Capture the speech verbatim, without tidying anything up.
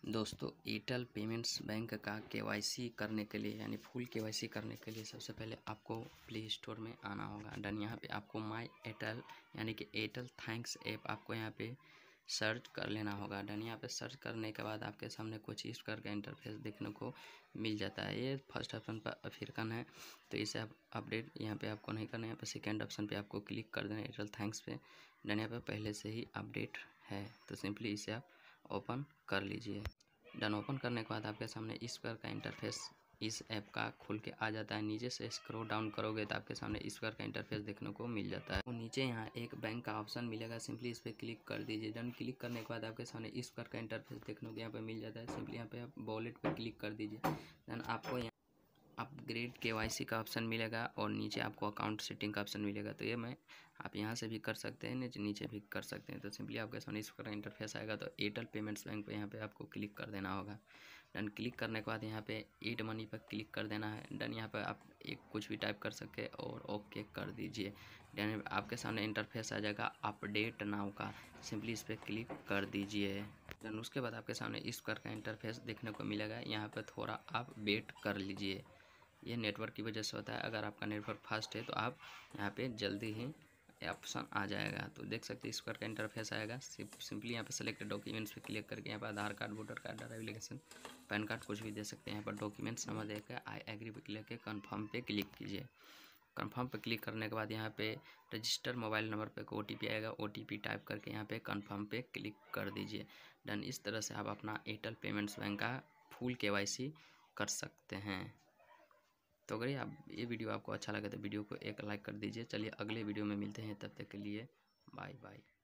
दोस्तों Airtel payments bank का KYC करने के लिए यानी फुल केवाईसी करने के लिए सबसे पहले आपको प्ले स्टोर में आना होगा। डन यहाँ पे आपको माय एयरटेल यानी कि एयरटेल थैंक्स ऐप आपको यहाँ पे सर्च कर लेना होगा। डन यहाँ पे सर्च करने के बाद आपके सामने कुछ इस प्रकार का इंटरफेस देखने को मिल जाता है। ये फर्स्ट ऑप्शन पर अफ्रीकन है तो इसे आप अपडेट यहाँ पे आपको नहीं करना है। यहाँ पे सेकेंड ऑप्शन पे आपको क्लिक कर देना एयरटेल थैंक्स पे। डन यहाँ पे पहले से ही अपडेट है तो सिंपली इसे आप ओपन कर लीजिए। डन ओपन करने के बाद आपके सामने इस प्रकार का इंटरफेस इस ऐप का खुल के आ जाता है। नीचे से स्क्रॉल डाउन करोगे तो आपके सामने इस प्रकार का इंटरफेस देखने को मिल जाता है। और नीचे यहाँ एक बैंक का ऑप्शन मिलेगा, सिंपली इस पर क्लिक कर दीजिए। डन क्लिक करने के बाद आपके सामने इस प्रकार का इंटरफेस देखने को यहाँ पे मिल जाता है। सिंपली यहाँ पे आप वॉलेट पे क्लिक कर दीजिए। देन आपको यहाँ अपग्रेड केवाईसी का ऑप्शन मिलेगा और नीचे आपको अकाउंट सेटिंग का ऑप्शन मिलेगा। तो ये मैं आप यहाँ से भी कर सकते हैं, नीचे नीचे भी कर सकते हैं। तो सिंपली आपके सामने इस प्रकार इंटरफेस आएगा तो एयरटेल पेमेंट्स बैंक पे यहाँ पे आपको क्लिक कर देना होगा। डन क्लिक करने के बाद यहाँ पे ईट मनी पर क्लिक कर देना है। डन यहाँ पर आप एक कुछ भी टाइप कर सकते हैं और ओके कर दीजिए। डन आपके सामने इंटरफेस आ जाएगा अपडेट नाउ का, सिंपली इस पर क्लिक कर दीजिए। डन उसके बाद आपके सामने इस प्रकार का इंटरफेस देखने को मिलेगा। यहाँ पर थोड़ा आप वेट कर लीजिए, ये नेटवर्क की वजह से होता है। अगर आपका नेटवर्क फास्ट है तो आप यहाँ पे जल्दी ही ऑप्शन आ जाएगा। तो देख सकते हैं इस प्रकार का इंटरफेस आएगा। सिंपली यहाँ पे सेलेक्ट डॉक्यूमेंट्स पे क्लिक करके यहाँ पर Aadhaar card, voter card, driving licence, PAN card कुछ भी दे सकते हैं। यहाँ पर डॉक्यूमेंट्स नंबर देकर आई एग्री पे क्लिक करके कन्फर्म पे क्लिक कीजिए। कन्फर्म पे क्लिक करने के बाद यहाँ पे रजिस्टर मोबाइल नंबर पे ओ टी पी आएगा, ओ टी पी टाइप करके यहाँ पे कन्फर्म पे क्लिक कर दीजिए। डन इस तरह से आप अपना एयरटेल पेमेंट्स बैंक का फुल केवाईसी कर सकते हैं। तो अगर आप ये वीडियो आपको अच्छा लगे तो वीडियो को एक लाइक कर दीजिए। चलिए अगले वीडियो में मिलते हैं, तब तक के लिए बाय बाय।